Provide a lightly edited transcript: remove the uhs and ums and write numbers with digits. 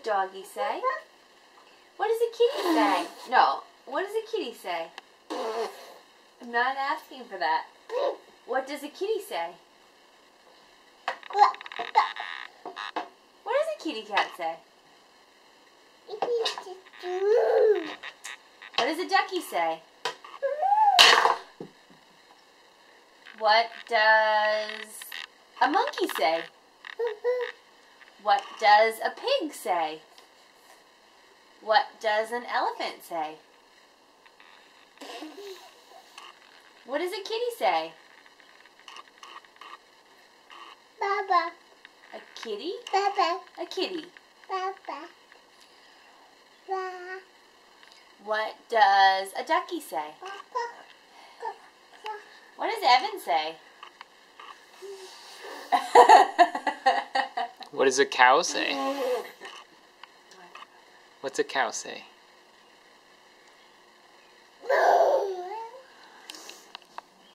doggy say? What does a kitty say? No. What does a kitty say? I'm not asking for that. What does a kitty say? What does a kitty cat say? What does a ducky say? What does a monkey say? What does a pig say? What does an elephant say? What does a kitty say? Baba. A kitty? Baba. A kitty. Baba. Baba. What does a ducky say? What does Evan say? What does a cow say? What's a cow say?